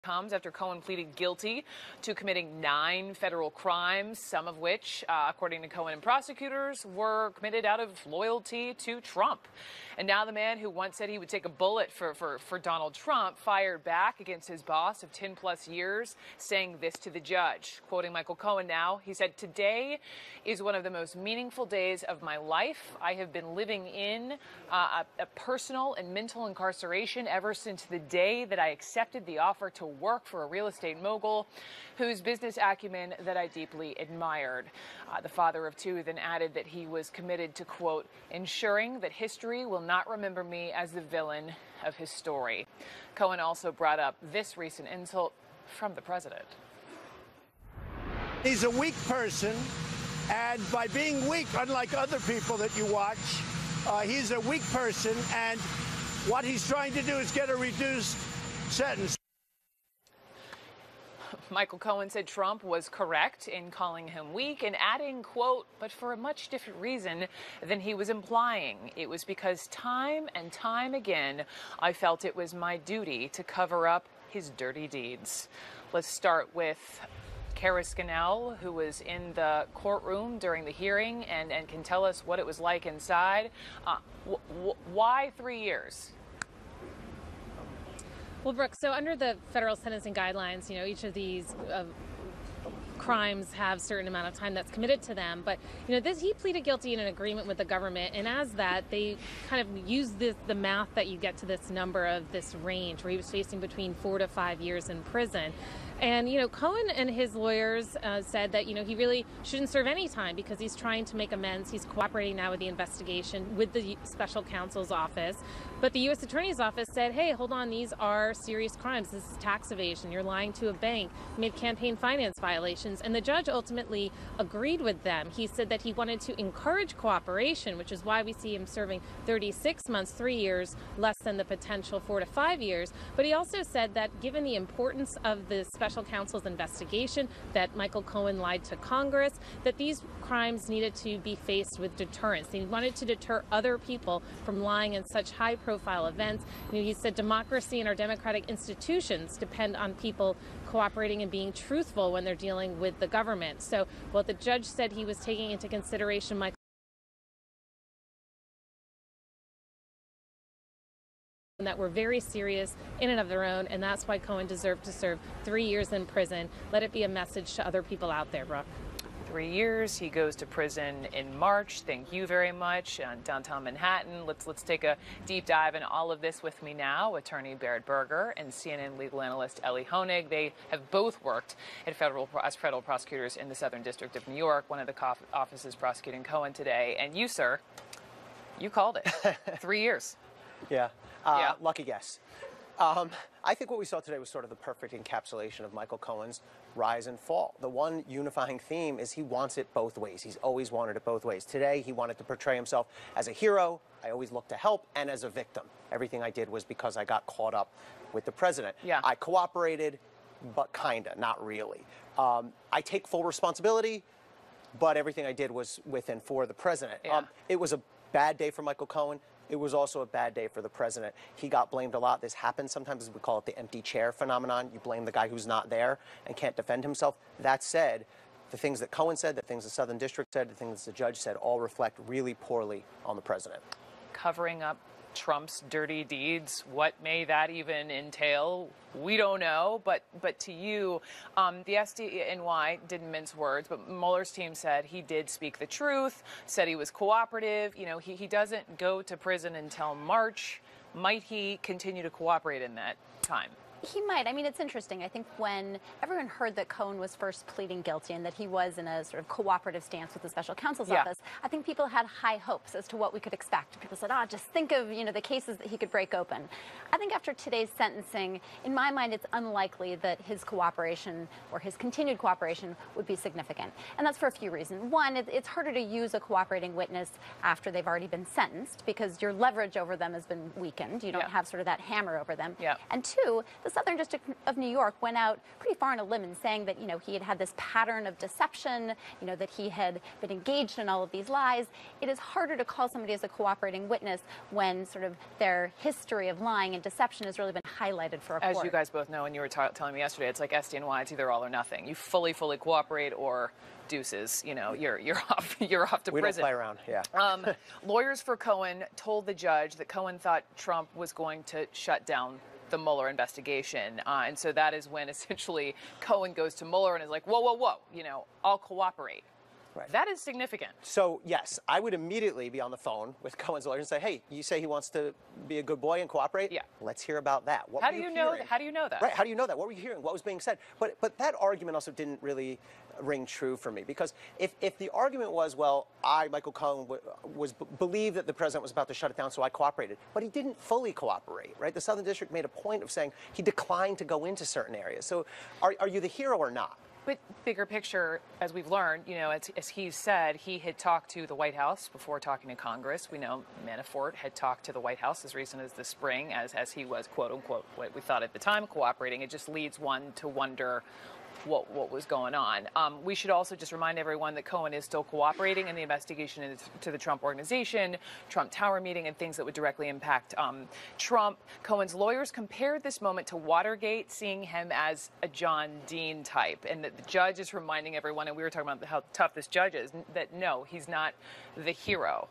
Comes after Cohen pleaded guilty to committing 9 federal crimes, some of which, according to Cohen and prosecutors, were committed out of loyalty to Trump. And now the man who once said he would take a bullet for Donald Trump fired back against his boss of 10-plus years, saying this to the judge. Quoting Michael Cohen now, he said, "Today is one of the most meaningful days of my life. I have been living in a personal and mental incarceration ever since the day that I accepted the offer to work for a real estate mogul whose business acumen that I deeply admired." The father of 2 then added that he was committed to, quote, "ensuring that history will not remember me as the villain of his story." Cohen also brought up this recent insult from the president. He's a weak person, and by being weak, unlike other people that you watch, he's a weak person, and what he's trying to do is get a reduced sentence. Michael Cohen said Trump was correct in calling him weak and adding, quote, "but for a much different reason than he was implying. It was because time and time again, I felt it was my duty to cover up his dirty deeds." Let's start with Kara Scannell, who was in the courtroom during the hearing and can tell us what it was like inside. Why 3 years? Well, Brooke, so under the federal sentencing guidelines, each of these crimes have a certain amount of time that's committed to them. But, he pleaded guilty in an agreement with the government. And as that, they kind of used the math that you get to this number of this range where he was facing between 4 to 5 years in prison. And, Cohen and his lawyers said that, he really shouldn't serve any time because he's trying to make amends. He's cooperating now with the investigation with the special counsel's office. But the U.S. Attorney's Office said, hey, hold on, these are serious crimes. This is tax evasion. You're lying to a bank. You made campaign finance violations. And the judge ultimately agreed with them. He said that he wanted to encourage cooperation, which is why we see him serving 36 months, 3 years, less than the potential 4 to 5 years. But he also said that given the importance of the special counsel's investigation, that Michael Cohen lied to Congress, that these crimes needed to be faced with deterrence. He wanted to deter other people from lying in such high-profile events. He said democracy and our democratic institutions depend on people cooperating and being truthful when they're dealing with the government. So what the judge said he was taking into consideration Michael that were very serious in and of their own, and that's why Cohen deserved to serve 3 years in prison. Let it be a message to other people out there, Brooke. 3 years. He goes to prison in March. Thank you very much. Downtown Manhattan. Let's take a deep dive in all of this with me now. Attorney Berit Berger and CNN legal analyst Elie Honig. They have both worked as federal prosecutors in the Southern District of New York, one of the offices prosecuting Cohen today. And you, sir, you called it. 3 years. Yeah. Lucky guess. I think what we saw today was sort of the perfect encapsulation of Michael Cohen's rise and fall. The one unifying theme is he wants it both ways. He's always wanted it both ways. Today, he wanted to portray himself as a hero. I always look to help, and as a victim. Everything I did was because I got caught up with the president. Yeah. I cooperated, but kinda, not really. I take full responsibility, but everything I did was with and for the president. Yeah. It was a bad day for Michael Cohen. It was also a bad day for the president. He got blamed a lot. This happens sometimes. We call it the empty chair phenomenon. You blame the guy who's not there and can't defend himself. That said, the things that Cohen said, the things the Southern District said, the things the judge said all reflect really poorly on the president. Covering up Trump's dirty deeds, what may that even entail? We don't know, but to you, the SDNY didn't mince words, but Mueller's team said he did speak the truth, said he was cooperative. He doesn't go to prison until March. Might he continue to cooperate in that time? He might. I mean, it's interesting. I think when everyone heard that Cohen was first pleading guilty and that he was in a sort of cooperative stance with the special counsel's office, I think people had high hopes as to what we could expect. People said, just think of, the cases that he could break open. I think after today's sentencing, in my mind, it's unlikely that his cooperation or his continued cooperation would be significant. And that's for a few reasons. One, it's harder to use a cooperating witness after they've already been sentenced because your leverage over them has been weakened. You don't have sort of that hammer over them. Yeah. And two, the Southern District of New York went out pretty far on a limb in saying that, he had had this pattern of deception, that he had been engaged in all of these lies. It is harder to call somebody as a cooperating witness when sort of their history of lying and deception has really been highlighted for a court. As you guys both know, and you were telling me yesterday, it's like SDNY, it's either all or nothing. You fully cooperate or deuces, you're off to prison. We don't play around, yeah. Lawyers for Cohen told the judge that Cohen thought Trump was going to shut down the Mueller investigation. And so that is when essentially Cohen goes to Mueller and is like, whoa, I'll cooperate. Right. That is significant. So, yes, I would immediately be on the phone with Cohen's lawyer and say, hey, you say he wants to be a good boy and cooperate? Yeah. Let's hear about that. What How do you know that? Right, how do you know that? What were you hearing? What was being said? But that argument also didn't really ring true for me, because if the argument was, well, Michael Cohen, believed that the president was about to shut it down, so I cooperated, but he didn't fully cooperate, right? The Southern District made a point of saying he declined to go into certain areas. So are you the hero or not? But bigger picture, as we've learned, as he said, he had talked to the White House before talking to Congress. We know Manafort had talked to the White House as recent as the spring, as he was, quote unquote, what we thought at the time, cooperating. It just leads one to wonder what was going on. We should also just remind everyone that Cohen is still cooperating in the investigation into the Trump Organization, Trump Tower meeting, and things that would directly impact Trump. Cohen's lawyers compared this moment to Watergate, seeing him as a John Dean type, and that the judge is reminding everyone, and we were talking about how tough this judge is, that no, he's not the hero.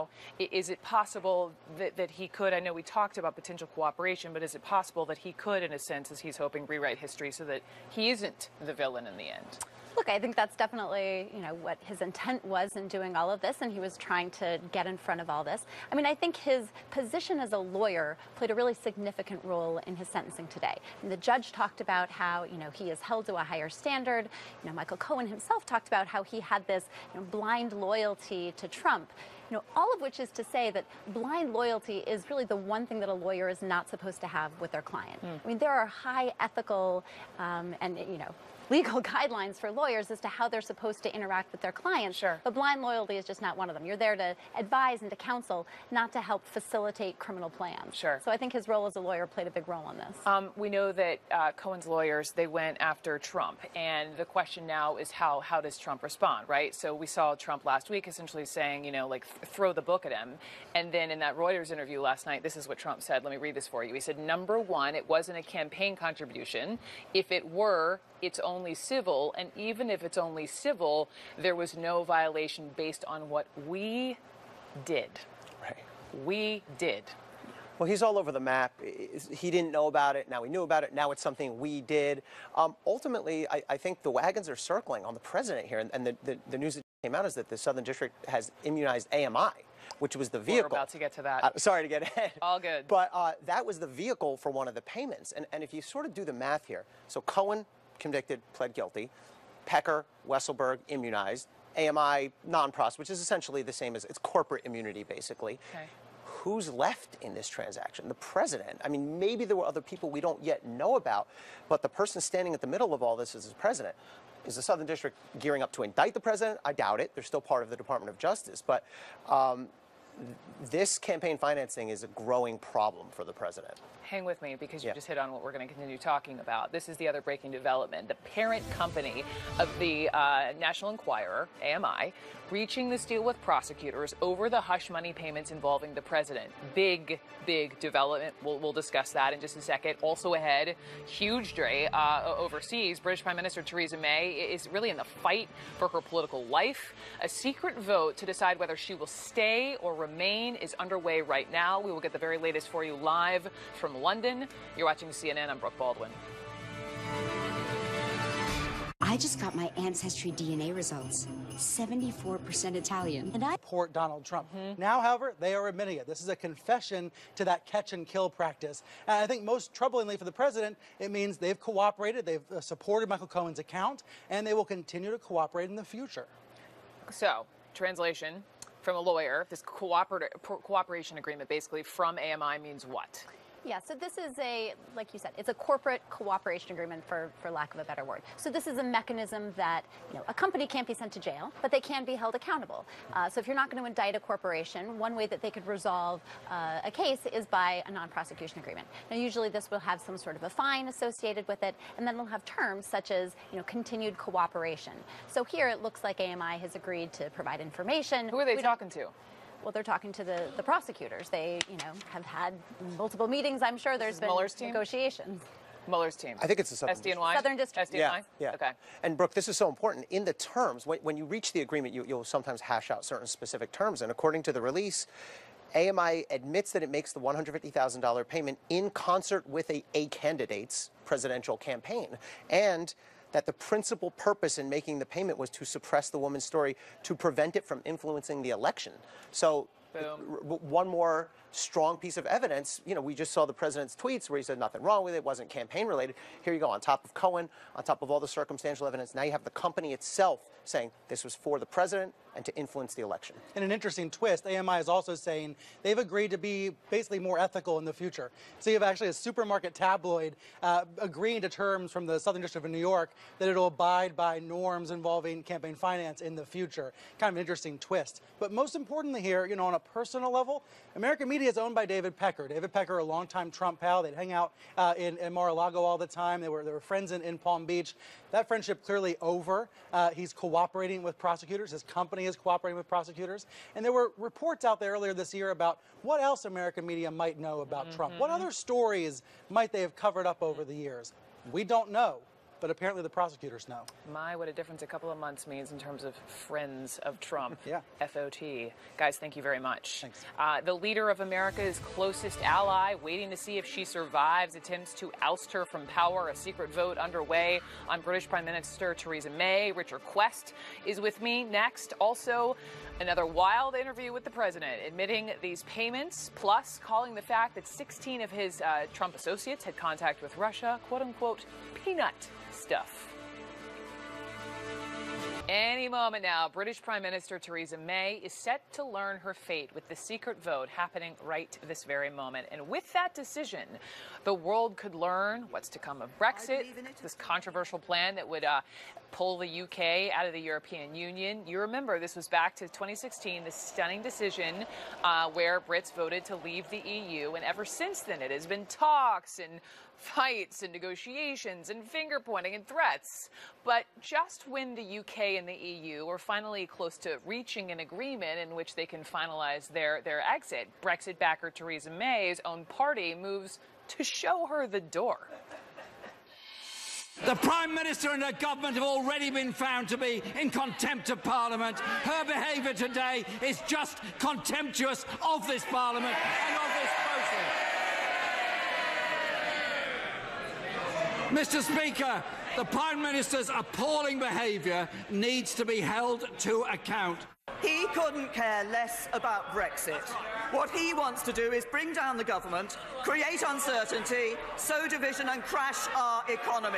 Is it possible that he could, I know we talked about potential cooperation, but is it possible that he could, in a sense, as he's hoping, rewrite history so that he isn't the villain in the end? Look, I think that's definitely, what his intent was in doing all of this, and he was trying to get in front of all this. I mean, I think his position as a lawyer played a really significant role in his sentencing today. And the judge talked about how, he is held to a higher standard. Michael Cohen himself talked about how he had this blind loyalty to Trump. All of which is to say that blind loyalty is really the one thing that a lawyer is not supposed to have with their client. I mean, there are high ethical and, legal guidelines for lawyers as to how they're supposed to interact with their clients. Sure. But blind loyalty is just not one of them. You're there to advise and to counsel, not to help facilitate criminal plans. Sure. So I think his role as a lawyer played a big role in this. We know that Cohen's lawyers, they went after Trump. And the question now is how does Trump respond, right? So we saw Trump last week essentially saying, throw the book at him. And then in that Reuters interview last night, this is what Trump said. Let me read this for you. He said, number one, it wasn't a campaign contribution. If it were, it's only civil, and even if it's only civil, there was no violation based on what we did. Right. We did. Well, he's all over the map. He didn't know about it. Now we knew about it. Now it's something we did. Ultimately, I think the wagons are circling on the president here, and the news that came out is that the Southern District has immunized AMI, which was the vehicle. We're about to get to that. Sorry to get ahead. All good. But that was the vehicle for one of the payments. And if you sort of do the math here, so Cohen, convicted, pled guilty. Pecker, Weisselberg, immunized. AMI, non-pros, which is essentially the same as, it's corporate immunity, basically. Okay. Who's left in this transaction? The president. I mean, maybe there were other people we don't yet know about, but the person standing at the middle of all this is the president. Is the Southern District gearing up to indict the president? I doubt it. They're still part of the Department of Justice. But this campaign financing is a growing problem for the president. Hang with me, because you just hit on what we're going to continue talking about. This is the other breaking development. The parent company of the National Enquirer, AMI, reaching this deal with prosecutors over the hush money payments involving the president. Big development. We'll discuss that in just a second. Also ahead, huge day overseas. British Prime Minister Theresa May is really in the fight for her political life. A secret vote to decide whether she will stay or remain is underway right now. We will get the very latest for you live from London. You're watching CNN. I'm Brooke Baldwin. I just got my Ancestry DNA results. 74% Italian. And I support Donald Trump. Now, however, they are admitting it. This is a confession to that catch and kill practice. And I think most troublingly for the president, it means they've cooperated, they've supported Michael Cohen's account, and they will continue to cooperate in the future. So, translation from a lawyer, this cooperation agreement basically from AMI means what? Yeah, so this is like you said, it's a corporate cooperation agreement for lack of a better word. So this is a mechanism that, a company can't be sent to jail, but they can be held accountable. So if you're not going to indict a corporation, one way that they could resolve a case is by a non-prosecution agreement. Now, usually this will have some sort of a fine associated with it, and then it'll have terms such as, continued cooperation. So here it looks like AMI has agreed to provide information. Who are they talking to? Well, they're talking to the prosecutors. They, have had multiple meetings. I'm sure there's been Mueller's team? Negotiations. Mueller's team. I think it's the Southern District. SDNY? Yeah. Okay. And Brooke, this is so important. In the terms, when you reach the agreement, you'll sometimes hash out certain specific terms. And according to the release, AMI admits that it makes the $150,000 payment in concert with a candidate's presidential campaign, and that the principal purpose in making the payment was to suppress the woman's story to prevent it from influencing the election. So one more strong piece of evidence. We just saw the president's tweets where he said nothing wrong with it, wasn't campaign related. Here you go, on top of Cohen, on top of all the circumstantial evidence, now you have the company itself saying this was for the president and to influence the election. In an interesting twist, AMI is also saying they've agreed to be basically more ethical in the future. So you have actually a supermarket tabloid agreeing to terms from the Southern District of New York that it'll abide by norms involving campaign finance in the future. Kind of an interesting twist. But most importantly here, on a personal level, American media is owned by David Pecker. David Pecker, a longtime Trump pal. They'd hang out in Mar-a-Lago all the time. They were friends in Palm Beach. That friendship clearly over. He's cooperating with prosecutors. His company is cooperating with prosecutors. And there were reports out there earlier this year about what else American media might know about Trump. What other stories might they have covered up over the years? We don't know. But apparently the prosecutors know. My, what a difference a couple of months means in terms of friends of Trump. Yeah. FOT. Guys, thank you very much. Thanks. The leader of America's closest ally, waiting to see if she survives attempts to oust her from power. A secret vote underway on British Prime Minister Theresa May. Richard Quest is with me next. Also, another wild interview with the president, admitting these payments, plus calling the fact that 16 of his Trump associates had contact with Russia, quote-unquote, peanut stuff. Any moment now, British Prime Minister Theresa May is set to learn her fate with the secret vote happening right this very moment. And with that decision, the world could learn what's to come of Brexit, this controversial plan that would pull the UK out of the European Union. You remember this was back to 2016, this stunning decision where Brits voted to leave the EU. And ever since then, it has been talks and fights and negotiations and finger-pointing and threats. But just when the UK and the EU are finally close to reaching an agreement in which they can finalize their exit, Brexit backer Theresa May's own party moves to show her the door. The Prime Minister and her government have already been found to be in contempt of Parliament. Her behaviour today is just contemptuous of this Parliament and of this process. Mr. Speaker, the Prime Minister's appalling behaviour needs to be held to account. He couldn't care less about Brexit. What he wants to do is bring down the government, create uncertainty, sow division and crash our economy.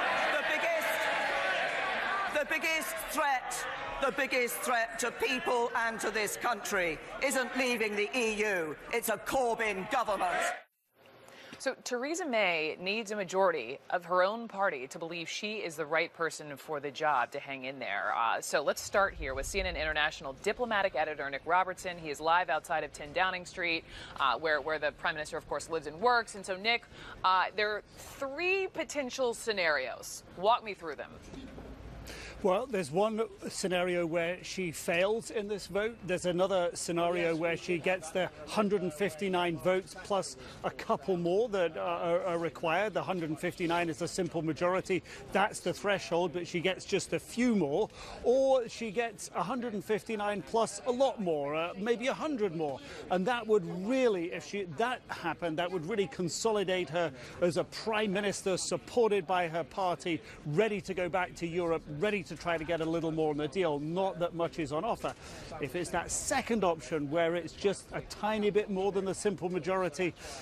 The biggest threat to people and to this country isn't leaving the EU, it's a Corbyn government. So Theresa May needs a majority of her own party to believe she is the right person for the job to hang in there. So let's start here with CNN International diplomatic editor Nick Robertson. He is live outside of 10 Downing Street, where the Prime Minister, of course, lives and works. And so, Nick, there are three potential scenarios. Walk me through them. Well, there's one scenario where she fails in this vote. There's another scenario where she gets the 159 votes plus a couple more that are required. The 159 is a simple majority. That's the threshold, but she gets just a few more. Or she gets 159 plus a lot more, maybe 100 more. And that would really, if that happened, that would really consolidate her as a prime minister supported by her party, ready to go back to Europe, ready to try to get a little more on the deal. Not that much is on offer. If it's that second option where it's just a tiny bit more than the simple majority,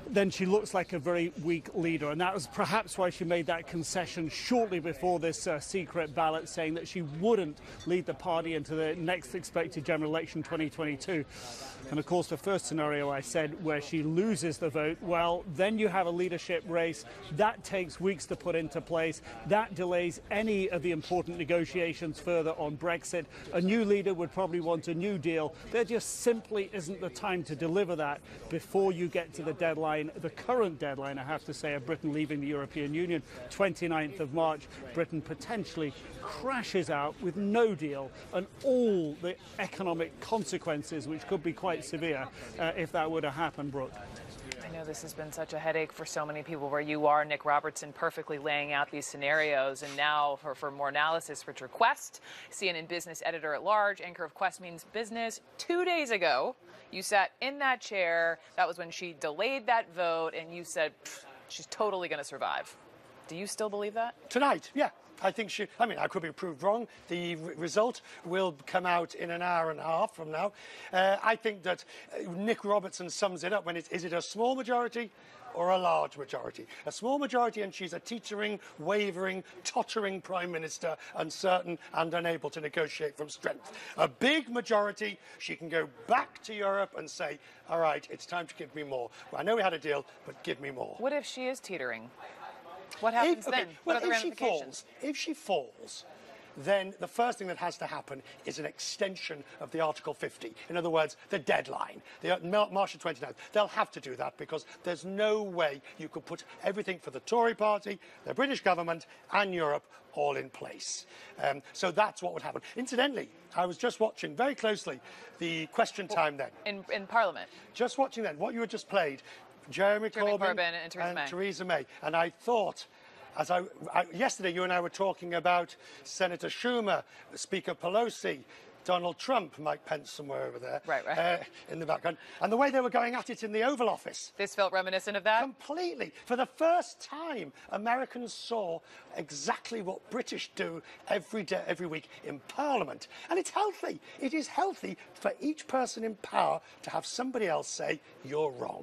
then she looks like a very weak leader. And that was perhaps why she made that concession shortly before this secret ballot, saying that she wouldn't lead the party into the next expected general election 2022. And of course, the first scenario I said, where she loses the vote, well, then you have a leadership race. That takes weeks to put into place. That delays any of the important negotiations further on Brexit. A new leader would probably want a new deal. There just simply isn't the time to deliver that before you get to the deadline, the current deadline, I have to say, of Britain leaving the European Union, 29th of March. Britain potentially crashes out with no deal and all the economic consequences, which could be quite severe if that were to happen, Brooke. I know this has been such a headache for so many people where you are, Nick Robertson, perfectly laying out these scenarios. And now for more analysis, Richard Quest, CNN business editor at large, anchor of Quest Means Business. 2 days ago, you sat in that chair. That was when she delayed that vote, and you said she's totally going to survive. Do you still believe that? Tonight, yeah. I think I could be proved wrong. The result will come out in an hour and a half from now. I think that Nick Robertson sums it up when is it a small majority or a large majority? A small majority, and she's a teetering, wavering, tottering Prime Minister, uncertain and unable to negotiate from strength. A big majority, she can go back to Europe and say, all right, it's time to give me more. Well, I know we had a deal, but give me more. What if she is teetering? What happens then? What are the ramifications? If she falls, then the first thing that has to happen is an extension of the Article 50. In other words, the deadline, March the 29th. They'll have to do that because there's no way you could put everything for the Tory party, the British government and Europe all in place. So that's what would happen. Incidentally, I was just watching very closely the question time then. In Parliament? Just watching then. What you had just played, Jeremy Corbyn and Theresa May. And I thought, as yesterday you and I were talking about Senator Schumer, Speaker Pelosi, Donald Trump, Mike Pence somewhere over there, right. In the background, and the way they were going at it in the Oval Office. This felt reminiscent of that? Completely. For the first time, Americans saw exactly what British do every day, every week in Parliament. And it's healthy. It is healthy for each person in power to have somebody else say, you're wrong.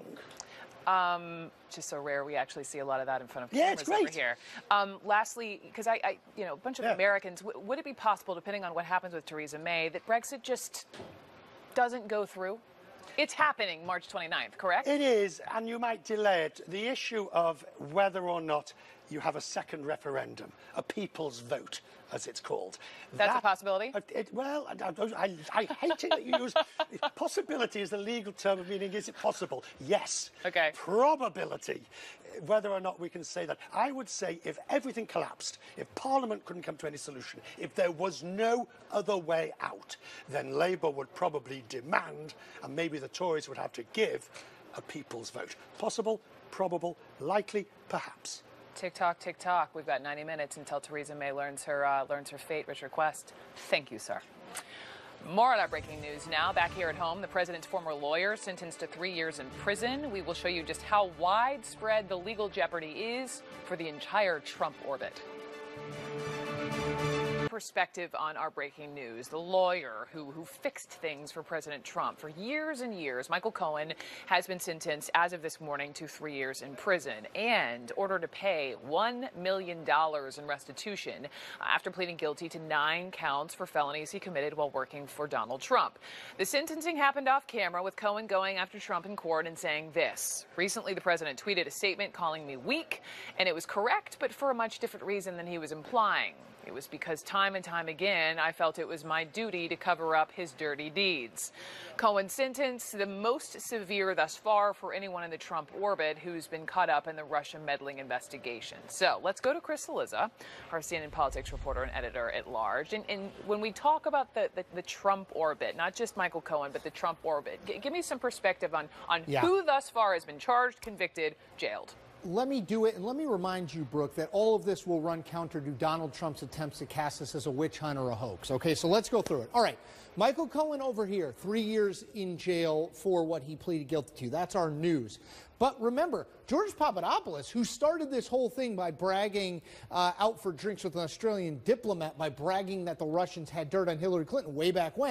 Just so rare, we actually see a lot of that in front of cameras it's great. Over here. Lastly, because a bunch of Americans, would it be possible, depending on what happens with Theresa May, that Brexit just doesn't go through? It's happening March 29th, correct? It is, and you might delay it. The issue of whether or not you have a second referendum, a people's vote, as it's called. That's a possibility? I hate it that you use... Possibility is the legal term of meaning, is it possible? Yes. Okay. Probability, whether or not we can say that. I would say if everything collapsed, if Parliament couldn't come to any solution, if there was no other way out, then Labour would probably demand, and maybe the Tories would have to give, a people's vote. Possible, probable, likely, perhaps. Tick tock, tick tock. We've got 90 minutes until Theresa May learns her fate. Richard Quest, thank you, sir. More on our breaking news now. Back here at home, the president's former lawyer sentenced to 3 years in prison. We will show you just how widespread the legal jeopardy is for the entire Trump orbit. Perspective on our breaking news. The lawyer who fixed things for President Trump for years and years, Michael Cohen, has been sentenced as of this morning to 3 years in prison and ordered to pay $1 million in restitution after pleading guilty to 9 counts for felonies he committed while working for Donald Trump. The sentencing happened off camera, with Cohen going after Trump in court and saying this. Recently, the president tweeted a statement calling me weak, and it was correct, but for a much different reason than he was implying. It was because time and time again, I felt it was my duty to cover up his dirty deeds. Cohen's sentence, the most severe thus far for anyone in the Trump orbit who's been caught up in the Russia meddling investigation. So let's go to Chris Cillizza, our CNN politics reporter and editor at large. And when we talk about the Trump orbit, not just Michael Cohen, but the Trump orbit, give me some perspective on who thus far has been charged, convicted, jailed. Let me do it, and let me remind you, Brooke, that all of this will run counter to Donald Trump's attempts to cast this as a witch hunt or a hoax. Okay, so let's go through it. All right, Michael Cohen over here, 3 years in jail for what he pleaded guilty to. That's our news. But remember, George Papadopoulos, who started this whole thing by bragging out for drinks with an Australian diplomat, by bragging that the Russians had dirt on Hillary Clinton way back when,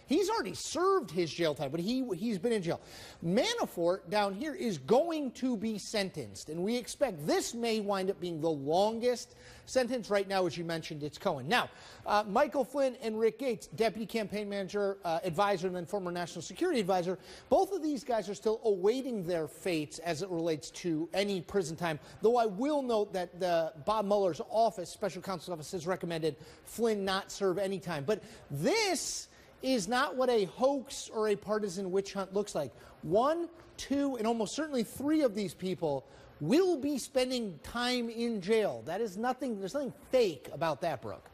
He's already served his jail time, but he's been in jail. Manafort down here is going to be sentenced, and we expect this may wind up being the longest sentence. Right now, as you mentioned, it's Cohen. Now, Michael Flynn and Rick Gates, deputy campaign manager, advisor, and then former national security advisor, both of these guys are still awaiting their fates as it relates to any prison time, though I will note that Bob Mueller's office, special counsel's office, has recommended Flynn not serve any time. But this is not what a hoax or a partisan witch hunt looks like. 1, 2, and almost certainly 3 of these people will be spending time in jail. That is nothing, there's nothing fake about that, Brooke.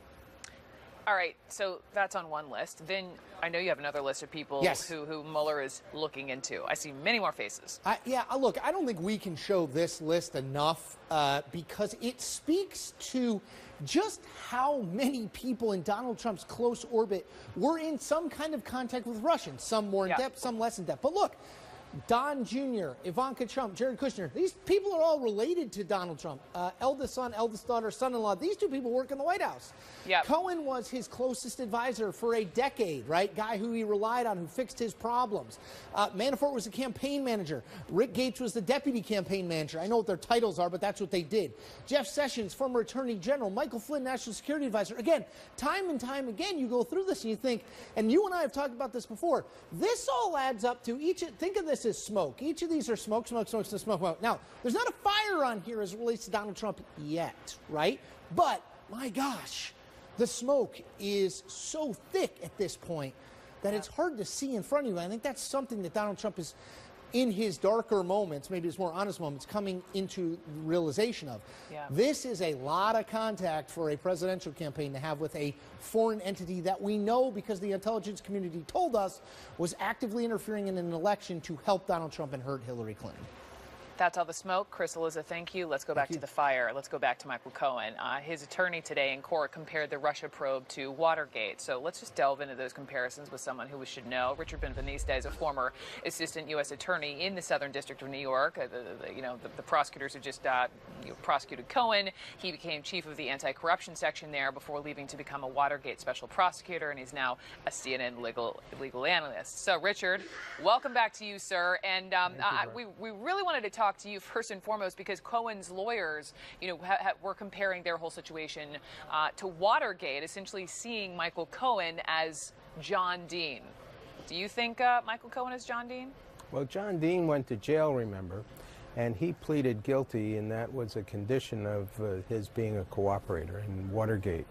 All right, so that's on one list. Then I know you have another list of people who Mueller is looking into. I see many more faces. Look, I don't think we can show this list enough because it speaks to just how many people in Donald Trump's close orbit were in some kind of contact with Russians, some more in depth, some less in depth. But look, Don Jr., Ivanka Trump, Jared Kushner, these people are all related to Donald Trump. Eldest son, eldest daughter, son-in-law. These 2 people work in the White House. Yep. Cohen was his closest advisor for a decade, right? Guy who he relied on, who fixed his problems. Manafort was a campaign manager. Rick Gates was the deputy campaign manager. I know what their titles are, but that's what they did. Jeff Sessions, former attorney general. Michael Flynn, national security advisor. Again, time and time again, you go through this and you think, and you and I have talked about this before, this all adds up to think of this as smoke. Each of these are smoke. Now, there's not a fire on here as it relates to Donald Trump yet, right? But, my gosh, the smoke is so thick at this point that it's hard to see in front of you. I think that's something that Donald Trump is, in his darker moments, maybe his more honest moments, coming into realization of. This is a lot of contact for a presidential campaign to have with a foreign entity that we know, because the intelligence community told us, was actively interfering in an election to help Donald Trump and hurt Hillary Clinton. That's all the smoke. Chris Cillizza, thank you. Let's go back to the fire. Let's go back to Michael Cohen. His attorney today in court compared the Russia probe to Watergate. So let's just delve into those comparisons with someone who we should know. Richard Benveniste is a former assistant U.S. attorney in the Southern District of New York. The prosecutors who just prosecuted Cohen. He became chief of the anti-corruption section there before leaving to become a Watergate special prosecutor, and he's now a CNN legal analyst. So, Richard, welcome back to you, sir. And we really wanted to talk to you first and foremost because Cohen's lawyers, were comparing their whole situation to Watergate, essentially seeing Michael Cohen as John Dean. Do you think Michael Cohen is John Dean? Well, John Dean went to jail, remember, and he pleaded guilty, and that was a condition of his being a cooperator in Watergate.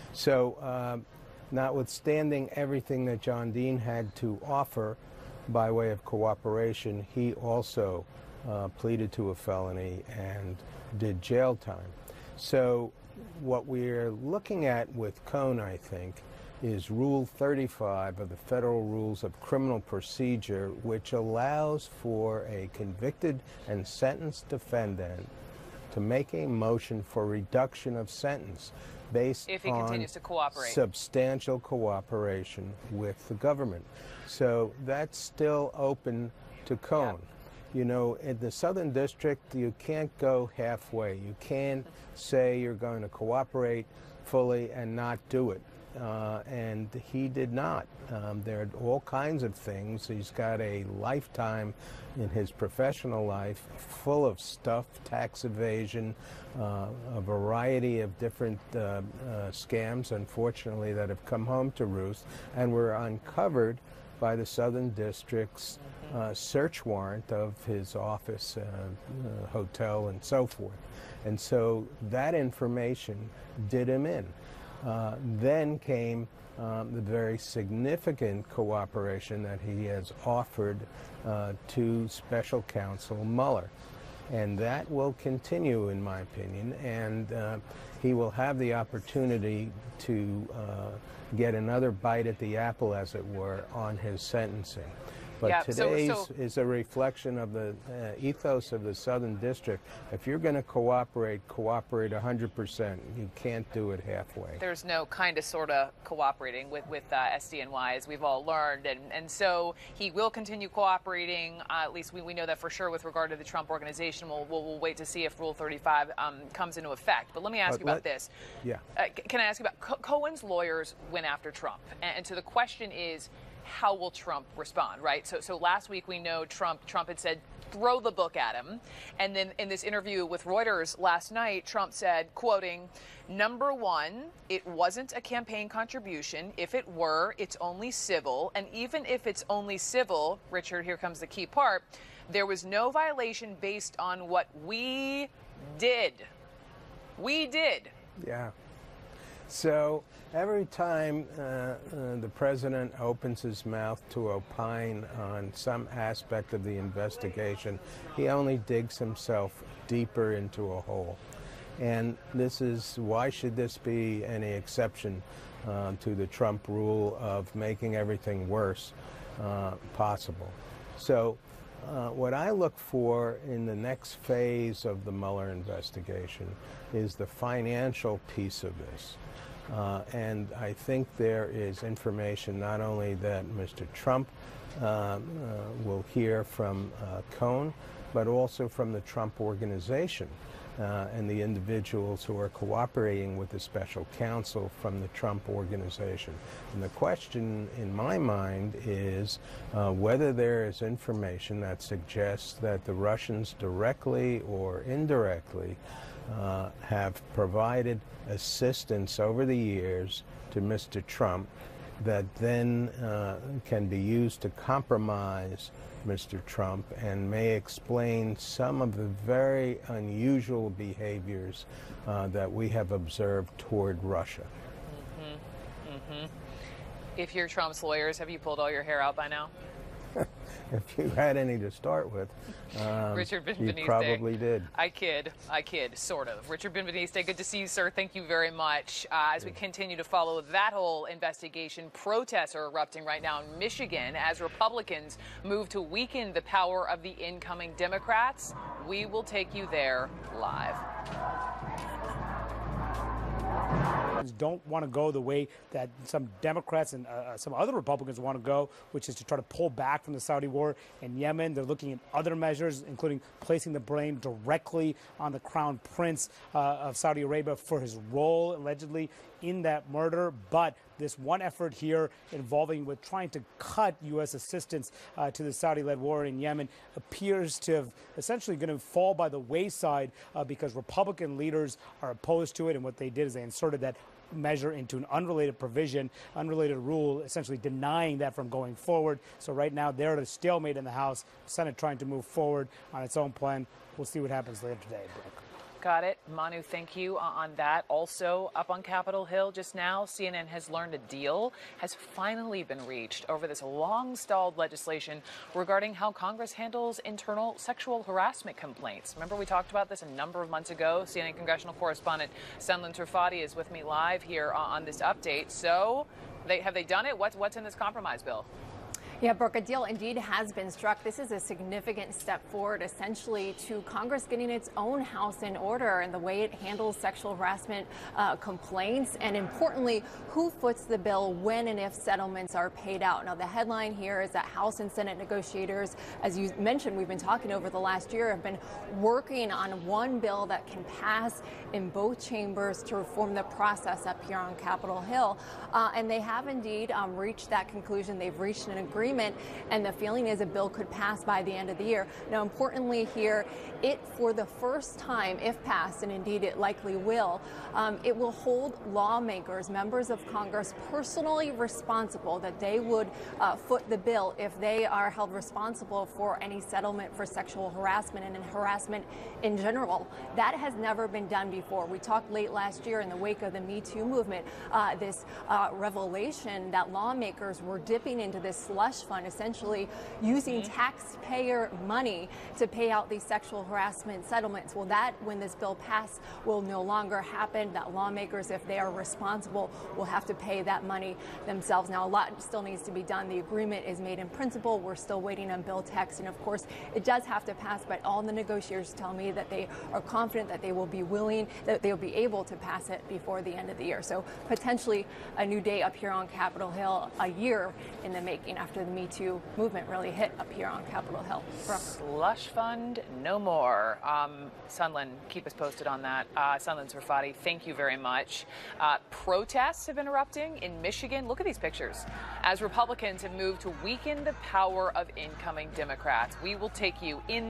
So, notwithstanding everything that John Dean had to offer by way of cooperation, he also pleaded to a felony and did jail time. So what we're looking at with Cohen, I think, is Rule 35 of the Federal Rules of Criminal Procedure, which allows for a convicted and sentenced defendant to make a motion for reduction of sentence based if he on continues to cooperate. Substantial cooperation with the government. So that's still open to Cohen. Yeah. In the Southern District, you can't go halfway. You can't say you're going to cooperate fully and not do it. And he did not. There are all kinds of things. He's got a lifetime in his professional life full of stuff, tax evasion, a variety of different scams, unfortunately, that have come home to roost and were uncovered by the Southern District's search warrant of his office, hotel, and so forth. And so that information did him in. Then came the very significant cooperation that he has offered to Special Counsel Mueller. And that will continue, in my opinion, and he will have the opportunity to get another bite at the apple, as it were, on his sentencing. But today's is a reflection of the ethos of the Southern District. If you're going to cooperate 100%. You can't do it halfway. There's no kind of sort of cooperating with SDNY, as we've all learned. And so he will continue cooperating. At least we know that for sure with regard to the Trump Organization. We'll wait to see if Rule 35 comes into effect. But let me ask you about this. Yeah. Can I ask you about Cohen's lawyers went after Trump? And so the question is, how will Trump respond, right? So last week we know Trump had said, throw the book at him. And then in this interview with Reuters last night, Trump said, quoting, "Number one, it wasn't a campaign contribution. If it were, it's only civil. And even if it's only civil," Richard, here comes the key part, "there was no violation based on what we did." We did. Yeah. So every time the president opens his mouth to opine on some aspect of the investigation, he only digs himself deeper into a hole. And why should this be any exception to the Trump rule of making everything worse possible? So what I look for in the next phase of the Mueller investigation is the financial piece of this. And I think there is information not only that Mr. Trump will hear from Cohen, but also from the Trump Organization and the individuals who are cooperating with the special counsel from the Trump Organization. And the question in my mind is whether there is information that suggests that the Russians directly or indirectly have provided assistance over the years to Mr. Trump that then can be used to compromise Mr. Trump and may explain some of the very unusual behaviors that we have observed toward Russia. If you're Trump's lawyers, have you pulled all your hair out by now? If you had any to start with, Richard Benveniste. You probably did. I kid, sort of. Richard Benveniste, good to see you, sir. Thank you very much. As we continue to follow that whole investigation, protests are erupting right now in Michigan as Republicans move to weaken the power of the incoming Democrats. We will take you there live. Don't want to go the way that some Democrats and some other Republicans want to go, which is to try to pull back from the Saudi war in Yemen. They're looking at other measures, including placing the blame directly on the Crown Prince of Saudi Arabia for his role, allegedly, in that murder. But this one effort here involving with trying to cut U.S. assistance to the Saudi-led war in Yemen appears to have essentially going to fall by the wayside because Republican leaders are opposed to it. And what they did is they inserted that measure into an unrelated provision, unrelated rule, essentially denying that from going forward. So right now they're at a stalemate in the House, Senate trying to move forward on its own plan. We'll see what happens later today, Brooke. Got it. Manu, thank you on that. Also, up on Capitol Hill just now, CNN has learned a deal has finally been reached over this long-stalled legislation regarding how Congress handles internal sexual harassment complaints. Remember, we talked about this a number of months ago. CNN congressional correspondent Sandlin Trifati is with me live here on this update. So, have they done it? What's in this compromise bill? Yeah, Brooke, a deal indeed has been struck. This is a significant step forward, essentially, to Congress getting its own house in order and the way it handles sexual harassment complaints, and importantly, who foots the bill when and if settlements are paid out. Now, the headline here is that House and Senate negotiators, as you mentioned, we've been talking over the last year, have been working on one bill that can pass in both chambers to reform the process up here on Capitol Hill. And they have indeed reached that conclusion. They've reached an agreement, and the feeling is a bill could pass by the end of the year. Now, importantly here, it, for the first time, if passed, and indeed it likely will, it will hold lawmakers, members of Congress, personally responsible, that they would foot the bill if they are held responsible for any settlement for sexual harassment and harassment in general. That has never been done before. We talked late last year in the wake of the Me Too movement, this revelation that lawmakers were dipping into this slush slush fund, essentially using taxpayer money to pay out these sexual harassment settlements. Well, that, when this bill passed, will no longer happen. That lawmakers, if they are responsible, will have to pay that money themselves. Now, a lot still needs to be done. The agreement is made in principle. We're still waiting on bill text. And of course, it does have to pass, but all the negotiators tell me that they are confident that they will be willing, that they'll be able to pass it before the end of the year. So potentially a new day up here on Capitol Hill, a year in the making after the Me Too movement really hit up here on Capitol Hill. Brooke. Slush fund, no more. Sunlen, keep us posted on that. Sunlen Serfaty, thank you very much. Protests have been erupting in Michigan. Look at these pictures. As Republicans have moved to weaken the power of incoming Democrats. We will take you in